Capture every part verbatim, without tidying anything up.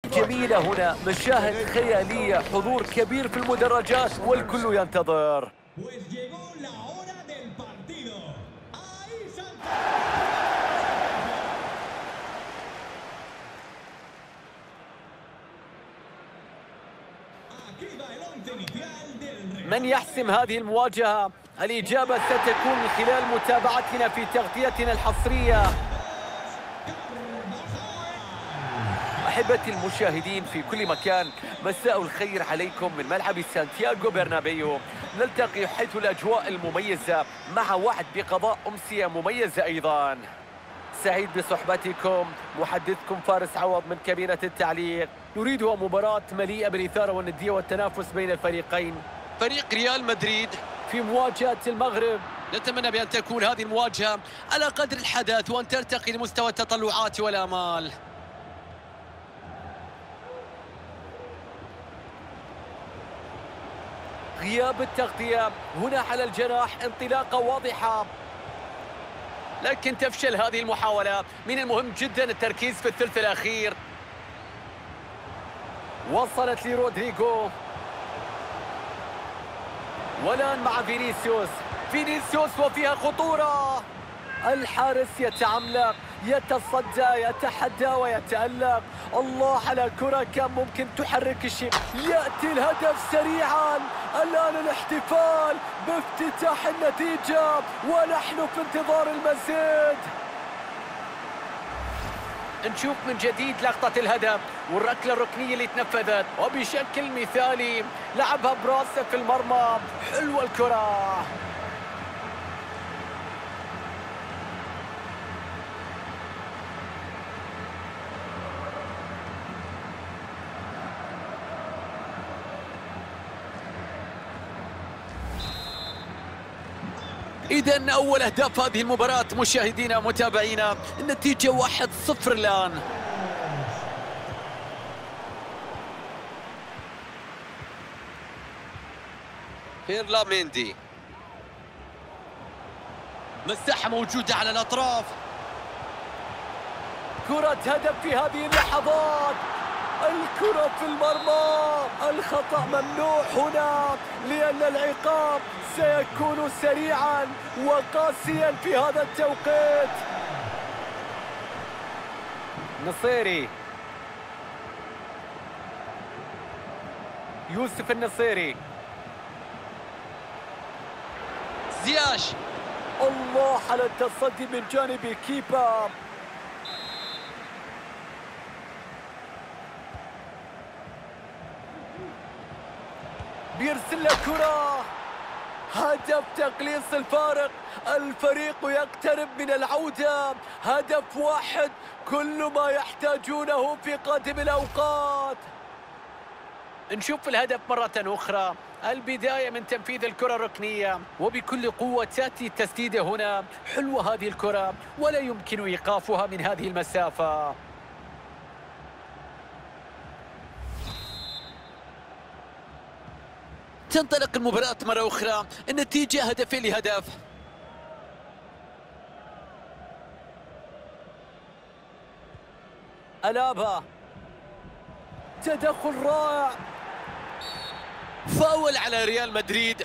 جميلة هنا، مشاهد خيالية، حضور كبير في المدرجات والكل ينتظر. من يحسم هذه المواجهة؟ الإجابة ستكون من خلال متابعتنا في تغطيتنا الحصرية. أحبتي المشاهدين في كل مكان، مساء الخير عليكم من ملعب سانتياغو برنابيو. نلتقي حيث الأجواء المميزة مع وعد بقضاء أمسية مميزة أيضا. سعيد بصحبتكم، محدثكم فارس عوض من كابينة التعليق. نريدها مباراة مليئة بالإثارة والندية والتنافس بين الفريقين. فريق ريال مدريد في مواجهة المغرب. نتمنى بأن تكون هذه المواجهة على قدر الحدث وأن ترتقي لمستوى التطلعات والآمال. غياب التغطية هنا على الجناح، انطلاقة واضحة لكن تفشل هذه المحاولة. من المهم جدا التركيز في الثلث الأخير. وصلت لرودريغو والآن مع فينيسيوس. فينيسيوس وفيها خطورة. الحارس يتعملق، يتصدى، يتحدى ويتألق. الله على كرة كان ممكن تحرك الشيء. يأتي الهدف سريعا. الآن الاحتفال بافتتاح النتيجة ونحن في انتظار المزيد. نشوف من جديد لقطة الهدف والركلة الركنية اللي تنفذت وبشكل مثالي لعبها براسه في المرمى. حلوة الكرة. إذن أول أهداف هذه المباراة مشاهدينا متابعينا، النتيجة واحد صفر الآن. بيرلا ميندي، مساحة موجودة على الأطراف. كرة هدف في هذه اللحظات. الكرة في المرمى. الخطأ ممنوع هنا لأن العقاب سيكون سريعا وقاسيا في هذا التوقيت. نصيري، يوسف النصيري، زياش. الله على التصدي من جانب كيبا. بيرسل له كرة. هدف تقليص الفارق. الفريق يقترب من العودة. هدف واحد كل ما يحتاجونه في قادم الأوقات. نشوف الهدف مرة أخرى. البداية من تنفيذ الكرة الركنية وبكل قوة تأتي التسديدة هنا. حلوة هذه الكرة ولا يمكن إيقافها من هذه المسافة. تنطلق المباراة مرة أخرى. النتيجة هدفين لهدف. ألابا، تدخل رائع. فاول على ريال مدريد.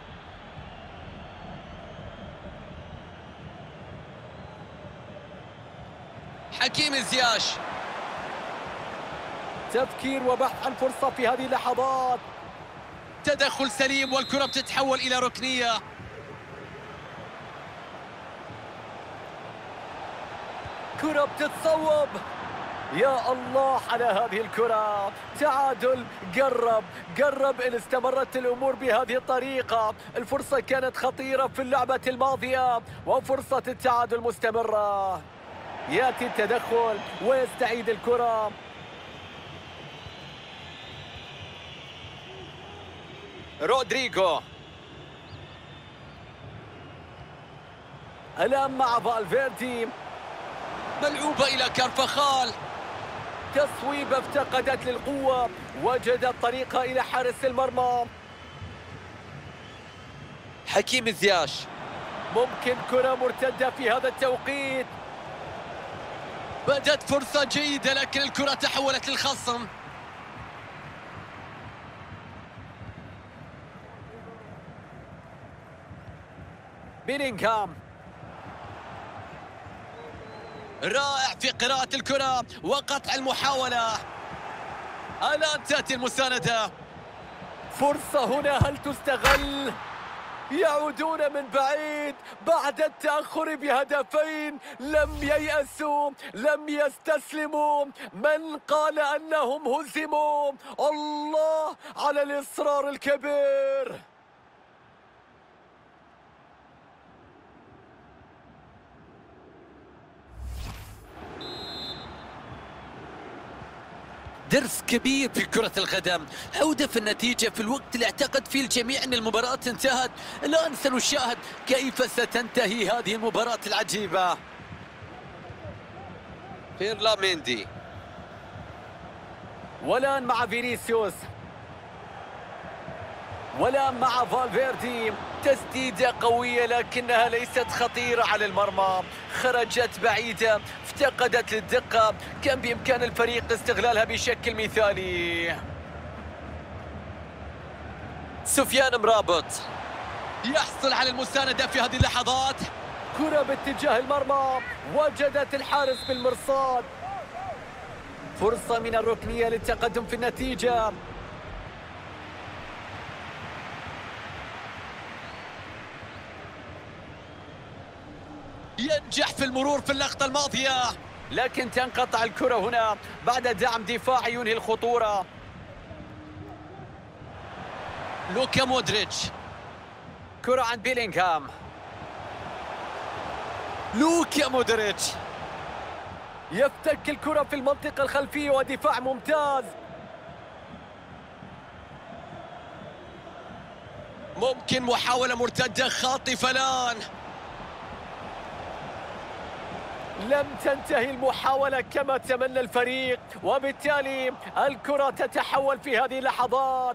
حكيم زياش، تفكير وبحث عن فرصة في هذه اللحظات. تدخل سليم والكرة بتتحول إلى ركنية. كرة بتتصوب. يا الله على هذه الكرة. تعادل. قرب قرب إن استمرت الأمور بهذه الطريقة. الفرصة كانت خطيرة في اللعبة الماضية وفرصة التعادل مستمرة. يأتي التدخل ويستعيد الكرة. رودريغو الآن مع فالفيردي. ملعوبة إلى كارفاخال. تصويبة افتقدت للقوة. وجدت طريقة إلى حارس المرمى. حكيم زياش. ممكن كرة مرتدة في هذا التوقيت. بدت فرصة جيدة لكن الكرة تحولت للخصم. بيلينغهام رائع في قراءة الكرة وقطع المحاولة. الآن تأتي المساندة. فرصة هنا، هل تستغل؟ يعودون من بعيد بعد التأخر بهدفين. لم ييأسوا، لم يستسلموا. من قال أنهم هزموا؟ الله على الإصرار الكبير. درس كبير في كرة القدم، عودة في النتيجة في الوقت اللي اعتقد فيه الجميع أن المباراة انتهت. الآن سنشاهد كيف ستنتهي هذه المباراة العجيبة. فيرلاميندي والآن مع فينيسيوس، والآن مع فالفيردي. تسديدة قوية لكنها ليست خطيرة على المرمى، خرجت بعيدة، افتقدت للدقة. كان بإمكان الفريق استغلالها بشكل مثالي. سفيان مرابط يحصل على المساندة في هذه اللحظات. كرة باتجاه المرمى، وجدت الحارس بالمرصاد. فرصة من الركنية للتقدم في النتيجة. ينجح في المرور في اللقطة الماضية لكن تنقطع الكرة هنا بعد دعم دفاعي ينهي الخطورة. لوكا مودريتش، كرة عند بيلينغهام. لوكا مودريتش يفتك الكرة في المنطقة الخلفية ودفاع ممتاز. ممكن محاولة مرتدة خاطفة الآن. لم تنتهي المحاولة كما تمنى الفريق، وبالتالي الكرة تتحول في هذه اللحظات.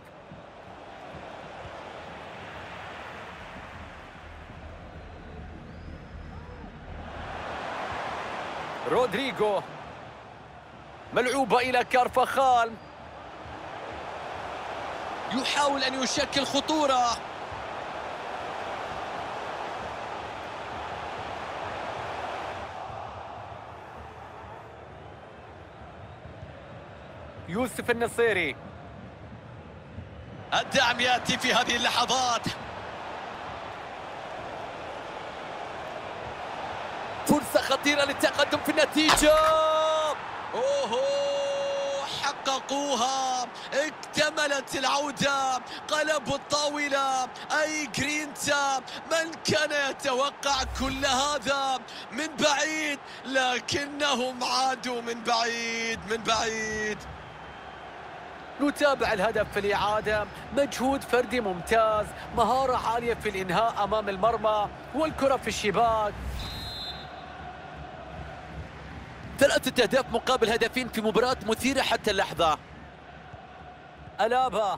رودريغو، ملعوبة إلى كارفاخال، يحاول أن يشكل خطورة. يوسف النصيري، الدعم يأتي في هذه اللحظات. فرصة خطيرة للتقدم في النتيجة. أوه، حققوها، اكتملت العودة، قلبوا الطاولة. أي جرينتا، من كان يتوقع كل هذا من بعيد، لكنهم عادوا من بعيد من بعيد. نتابع الهدف في الإعادة، مجهود فردي ممتاز، مهارة عالية في الإنهاء أمام المرمى، والكرة في الشباك. ثلاثة أهداف مقابل هدفين في مباراة مثيرة حتى اللحظة. ألابا،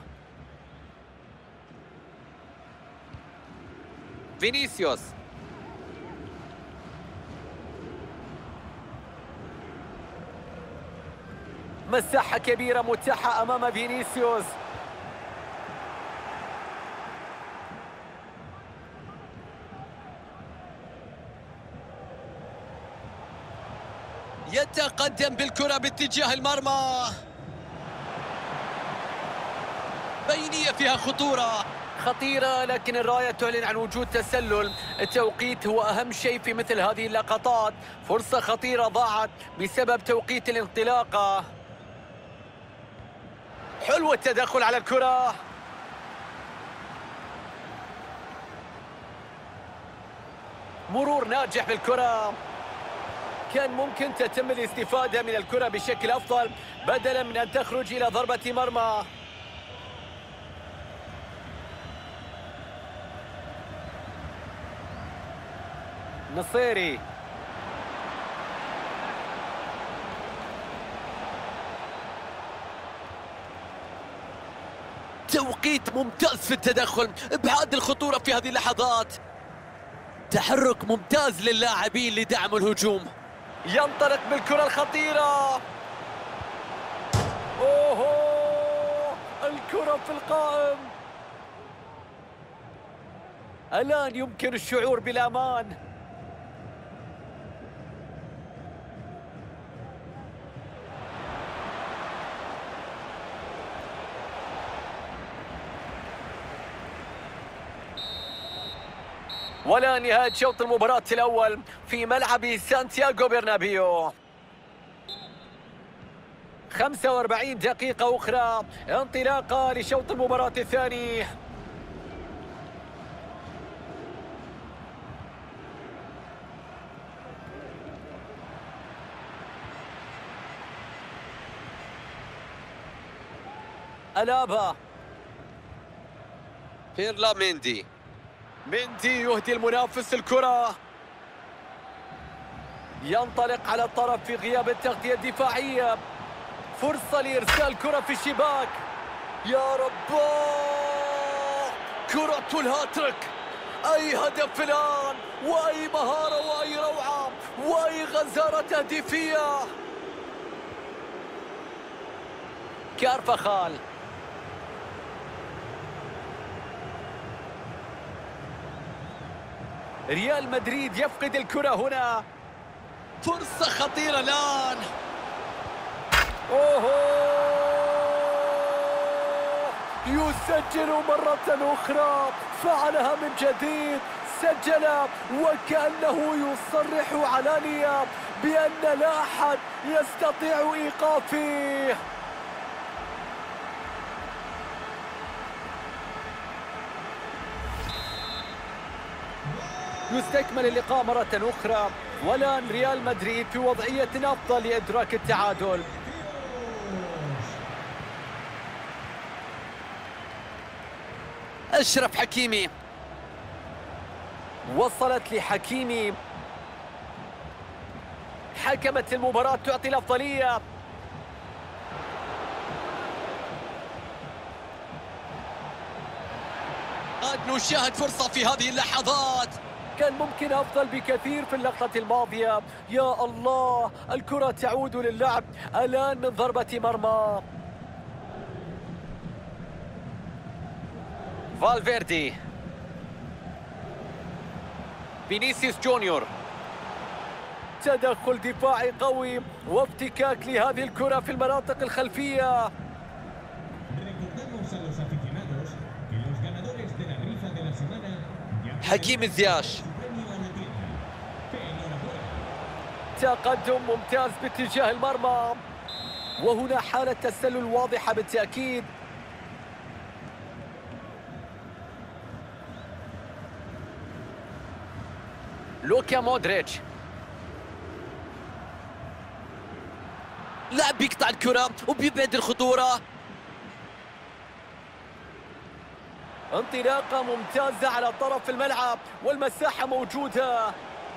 فينيسيوس، مساحة كبيرة متاحة أمام فينيسيوس. يتقدم بالكرة باتجاه المرمى. بينية فيها خطورة خطيرة، لكن الراية تعلن عن وجود تسلل. التوقيت هو أهم شيء في مثل هذه اللقطات. فرصة خطيرة ضاعت بسبب توقيت الانطلاقة. حلو التدخل على الكرة. مرور ناجح بالكرة. كان ممكن تتم الاستفادة من الكرة بشكل أفضل بدلاً من أن تخرج إلى ضربة مرمى. نصيري، توقيت ممتاز في التدخل، ابعاد الخطورة في هذه اللحظات. تحرك ممتاز للاعبين لدعم الهجوم. ينطلق بالكرة الخطيرة. أوهو، الكرة في القائم. الآن يمكن الشعور بالأمان. ولا نهاية شوط المباراة الأول في ملعب سانتياغو برنابيو. خمسة وأربعين دقيقة أخرى انطلاقة لشوط المباراة الثاني. ألابا، بيرلا ميندي، مندي يهدي المنافس الكرة. ينطلق على الطرف في غياب التغطية الدفاعية. فرصة لإرسال كرة في الشباك. يا رب، كرة الهاتريك. أي هدف الآن، وأي مهارة وأي روعة وأي غزارة تهديفية. كارفاخال، ريال مدريد يفقد الكرة هنا. فرصة خطيرة الآن. أوهو، يسجل مرة أخرى. فعلها من جديد. سجل وكأنه يصرح علانية بأن لا أحد يستطيع إيقافه. يستكمل اللقاء مرة أخرى، والآن ريال مدريد في وضعية أفضل لإدراك التعادل. أشرف حكيمي، وصلت لحكيمي. حكمت المباراة تعطي الأفضلية. قد نشاهد فرصة في هذه اللحظات. كان ممكن أفضل بكثير في اللقطة الماضية. يا الله، الكرة تعود للعب الآن من ضربة مرمى. فالفيردي، فينيسيوس جونيور. تدخل دفاعي قوي وافتكاك لهذه الكرة في المناطق الخلفية. حكيم زياش. تقدم ممتاز باتجاه المرمى، وهنا حالة تسلل واضحة بالتأكيد. لوكا مودريتش، لاعب بيقطع الكرة وبيبعد الخطورة. انطلاقة ممتازة على طرف الملعب والمساحة موجودة.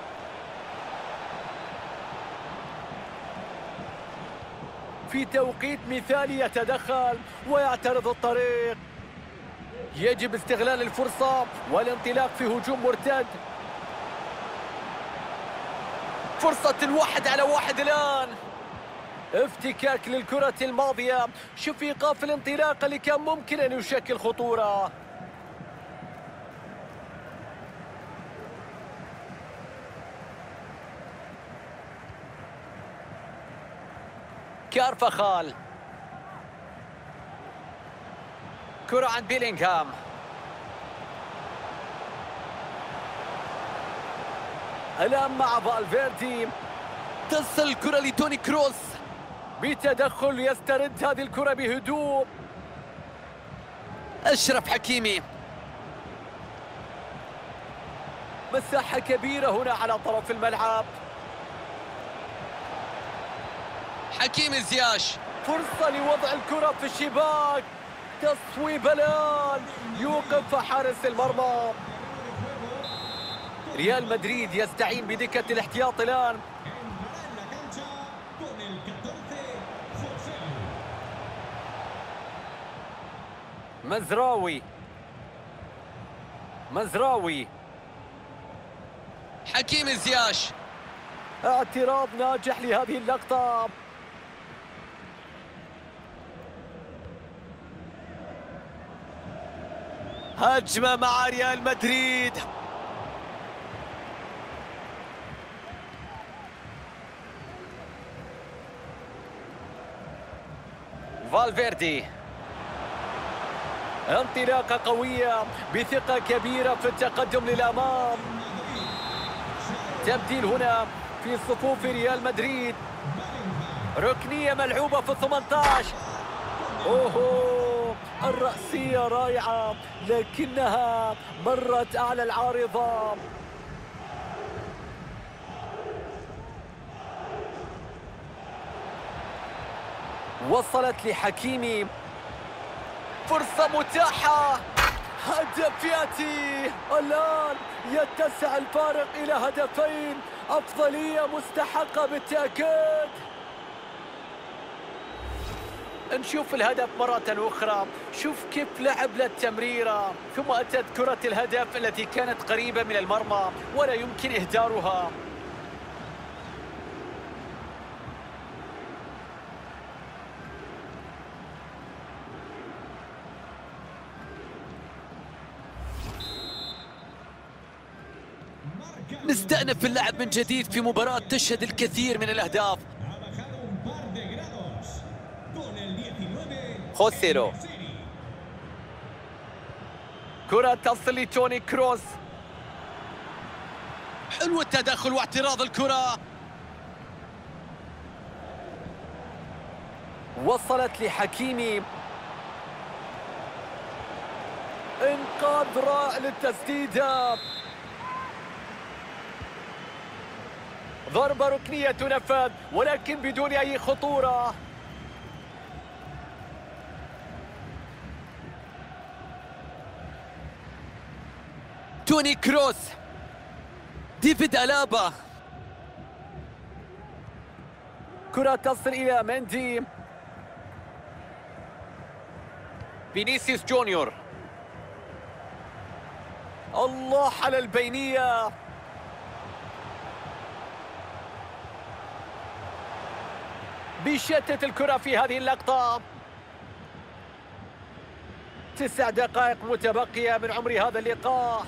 في توقيت مثالي يتدخل ويعترض الطريق. يجب استغلال الفرصة والانطلاق في هجوم مرتد. فرصة الواحد على واحد الآن. افتكاك للكرة الماضية. شوف إيقاف الانطلاق اللي كان ممكن أن يشكل خطورة. كارفاخال، كرة عند بيلينغهام. الآن مع فالفيردي. تصل الكرة لتوني كروس. بتدخل يسترد هذه الكرة بهدوء. أشرف حكيمي. مساحة كبيرة هنا على طرف الملعب. حكيم زياش. فرصة لوضع الكرة في الشباك. تصويب الآن. يوقف حارس المرمى. ريال مدريد يستعين بدكة الاحتياط الآن. مزراوي، مزراوي. حكيم زياش. اعتراض ناجح لهذه اللقطة. هجمة مع ريال مدريد. فالفيردي، انطلاقة قوية بثقة كبيرة في التقدم للأمام. تبديل هنا في صفوف ريال مدريد. ركنية ملعوبة في الثمانية عشر. اوهو، الرأسية رائعة لكنها مرت أعلى العارضة. وصلت لحكيمي، فرصة متاحة، هدف يأتي الآن، يتسع الفارق إلى هدفين، أفضلية مستحقة بالتأكيد. نشوف الهدف مرة أخرى، شوف كيف لعب للتمريرة، ثم أتت كرة الهدف التي كانت قريبة من المرمى ولا يمكن إهدارها. نستأنف اللعب من جديد في مباراة تشهد الكثير من الأهداف. خوسيلو، كرة تصل لتوني كروس. حلو التدخل واعتراض الكرة. وصلت لحكيمي، انقاذ رائع للتسديدة. ضربة ركنية تنفذ ولكن بدون أي خطورة. توني كروس، ديفيد ألابا، كرة تصل إلى مندي. فينيسيوس جونيور، الله على البينية. بيشتت الكرة في هذه اللقطة. تسع دقائق متبقية من عمر هذا اللقاء.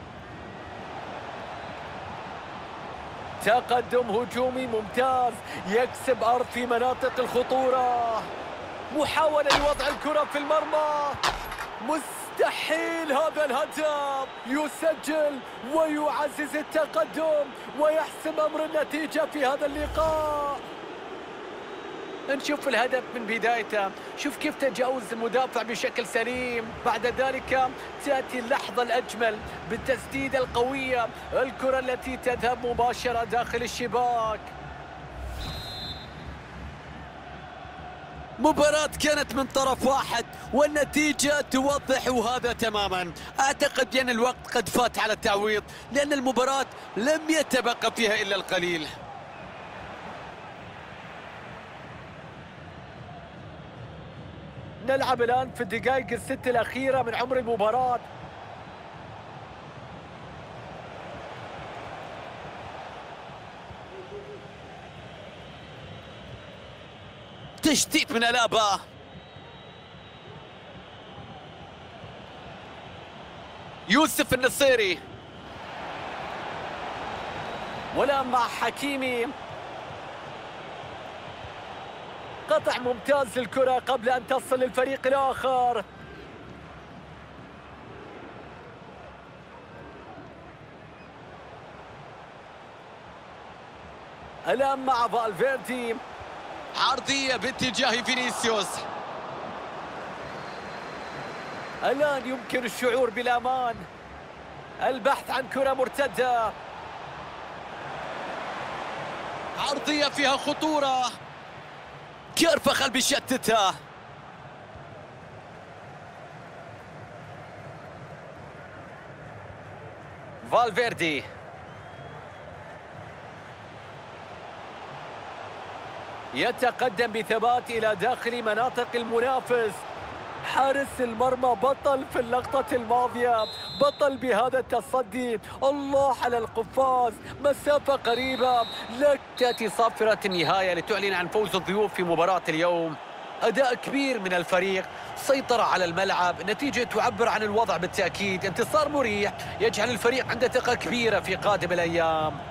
تقدم هجومي ممتاز، يكسب أرض في مناطق الخطورة. محاولة لوضع الكرة في المرمى، مستحيل هذا الهدف. يسجل ويعزز التقدم ويحسم أمر النتيجة في هذا اللقاء. نشوف الهدف من بدايته، شوف كيف تجاوز المدافع بشكل سليم. بعد ذلك تأتي اللحظة الأجمل بالتسديدة القوية، الكرة التي تذهب مباشرة داخل الشباك. مباراة كانت من طرف واحد والنتيجة توضح هذا تماما. أعتقد بأن الوقت قد فات على التعويض، لأن المباراة لم يتبقى فيها إلا القليل. نلعب الآن في الدقائق الست الأخيرة من عمر المباراة. تشتيت من ألابا، يوسف النصيري، والآن مع حكيمي. قطع ممتاز للكرة قبل أن تصل للفريق الآخر. الآن مع فالفيردي، عرضية باتجاه فينيسيوس. الآن يمكن الشعور بالأمان، البحث عن كرة مرتدة. عرضية فيها خطورة، كارفخال بيشتتها. فالفيردي، يتقدم بثبات إلى داخل مناطق المنافس. حارس المرمى بطل في اللقطة الماضية، بطل بهذا التصدي. الله على القفاز، مسافة قريبة لكن وتأتي صافرة النهاية لتعلن عن فوز الضيوف في مباراة اليوم. أداء كبير من الفريق، سيطرة على الملعب، نتيجة تعبر عن الوضع بالتأكيد. انتصار مريح يجعل الفريق عنده ثقة كبيرة في قادم الأيام.